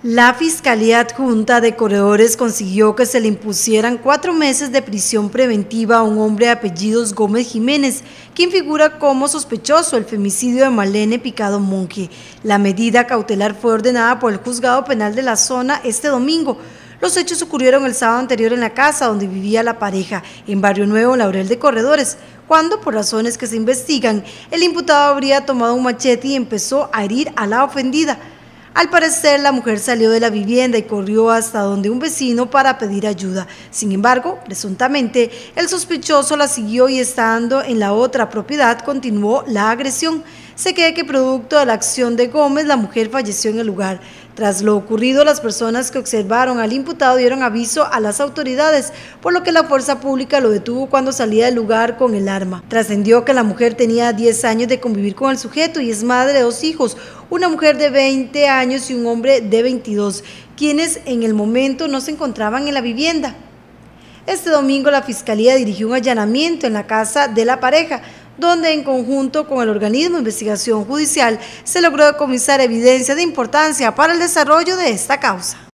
La Fiscalía Adjunta de Corredores consiguió que se le impusieran 4 meses de prisión preventiva a un hombre de apellidos Gómez Jiménez, quien figura como sospechoso del femicidio de Marlene Picado Monge. La medida cautelar fue ordenada por el Juzgado Penal de la Zona este domingo. Los hechos ocurrieron el sábado anterior en la casa donde vivía la pareja, en Barrio Nuevo, Laurel de Corredores, cuando, por razones que se investigan, el imputado habría tomado un machete y empezó a herir a la ofendida. Al parecer, la mujer salió de la vivienda y corrió hasta donde un vecino para pedir ayuda. Sin embargo, presuntamente, el sospechoso la siguió y estando en la otra propiedad continuó la agresión. Se cree que producto de la acción de Gómez, la mujer falleció en el lugar. Tras lo ocurrido, las personas que observaron al imputado dieron aviso a las autoridades, por lo que la fuerza pública lo detuvo cuando salía del lugar con el arma. Trascendió que la mujer tenía 10 años de convivir con el sujeto y es madre de 2 hijos, una mujer de 20 años y un hombre de 22, quienes en el momento no se encontraban en la vivienda. Este domingo la Fiscalía dirigió un allanamiento en la casa de la pareja, donde en conjunto con el organismo de investigación judicial se logró decomisar evidencia de importancia para el desarrollo de esta causa.